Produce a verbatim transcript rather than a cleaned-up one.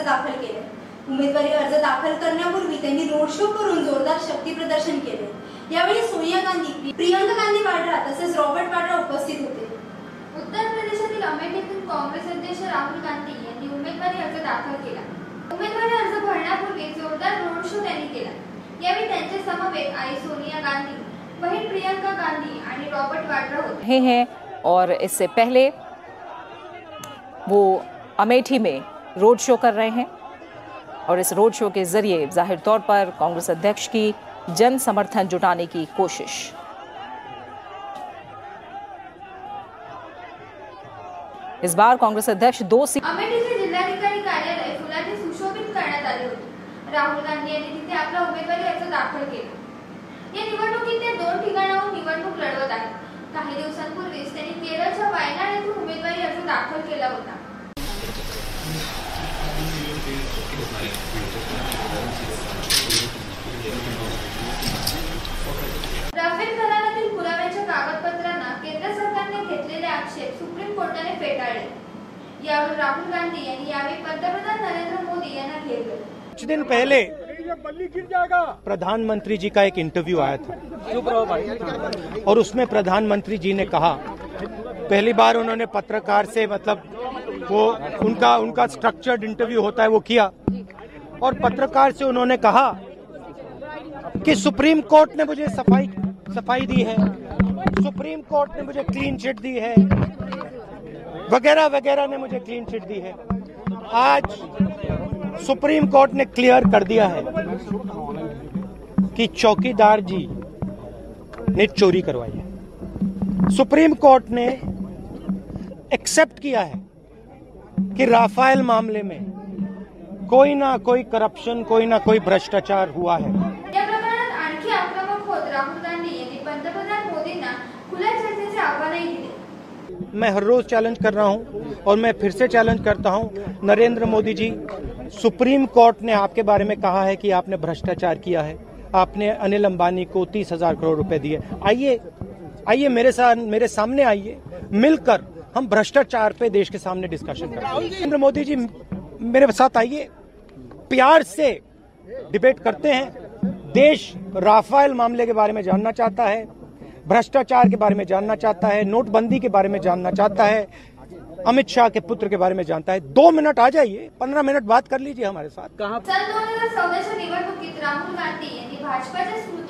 दाखल केले। उमेदवारी अर्ज दाखल करण्यापूर्वी त्यांनी रोड शो करून जोरदार शक्ती प्रदर्शन केले। यावेळी सोनिया गांधी, प्रियंका गांधी वाड्रा तसेच रॉबर्ट वाड्रा उपस्थित होते। उत्तर प्रदेशातील अमेठीतून काँग्रेस अध्यक्ष राहुल गांधी यांनी उमेदवारी अर्ज दाखल केला। उमेदवारी अर्ज भरण्यापूर्वी जोरदार रोड शो त्यांनी केला। यावेळी त्यांच्या समवेत आई सोनिया गांधी, बहन प्रियंका गांधी आणि रॉबर्ट वाड्रा होते हैं और इससे पहले वो अमेठी में रोड शो कर रहे हैं और इस रोड शो के जरिए जाहिर तौर पर कांग्रेस अध्यक्ष की जन समर्थन जुटाने की कोशिश। इस बार कांग्रेस अध्यक्ष दो सीट अमेठीचे जिल्हाधिकारी कार्यालय फुलांनी सुशोभित करण्यात आले होते। राहुल गांधी यांनी तिथे आपला उमेदवारी अर्ज दाखल केला। या निवडणुकीत ते दोन ठिकाणाहून निवडणूक लढवत आहेत। काही दिवसांपूर्वीच त्यांनी केरळच्या वायनाड येथून उमेदवारी अर्ज दाखल केला होता। राफेल करारातील पुराव्याच्या कागदपत्रांना केंद्र सरकारने घेतलेले आक्षेप सुप्रीम कोर्टाने फेटाळले। यावर राहुल गांधी यांनी यावेळी पंतप्रधान नरेंद्र मोदी यांना घेरले। कुछ दिन पहले प्रधानमंत्री जी का एक इंटरव्यू आया था और उसमें प्रधानमंत्री जी ने कहा, पहली बार उन्होंने पत्रकार से मतलब वो उनका उनका स्ट्रक्चर्ड इंटरव्यू होता है वो किया और पत्रकार से उन्होंने कहा कि सुप्रीम कोर्ट ने मुझे सफाई सफाई दी है, सुप्रीम कोर्ट ने मुझे क्लीन चिट दी है, वगैरह वगैरह ने मुझे क्लीन चिट दी है। आज सुप्रीम कोर्ट ने क्लियर कर दिया है कि चौकीदार जी ने चोरी करवाई है। सुप्रीम कोर्ट ने एक्सेप्ट किया है कि राफेल मामले में कोई ना कोई करप्शन, कोई ना कोई भ्रष्टाचार हुआ है। या प्रकरणात आणखी आक्रमक होत राहुल गांधी यांनी पंतप्रधान मोदींना खुल्या चर्चेचे आव्हानही दिले। मैं हर रोज चैलेंज कर रहा हूं और मैं फिर से चैलेंज करता हूं, नरेंद्र मोदी जी, सुप्रीम कोर्ट ने आपके बारे में कहा है कि आपने भ्रष्टाचार किया है, आपने अनिल अंबानी को तीस हजार करोड़ रुपए दिए। आइए आइए मेरे साथ मेरे सामने आइए, मिलकर हम भ्रष्टाचार पे देश के सामने डिस्कशन करें। नरेंद्र मोदी जी मेरे साथ आइए, प्यार से डिबेट करते हैं। देश राफेल मामले के बारे में जानना चाहता है, भ्रष्टाचार के बारे में जानना चाहता है, नोटबंदी के बारे में जानना चाहता है, अमित शाह के पुत्र के बारे में जानता है। दो मिनट आ जाइए, पंद्रह मिनट बात कर लीजिए हमारे साथ। सन दोन हजार चौदाच्या निवडणुकीत राहुल गांधी यांनी भाजपाच्या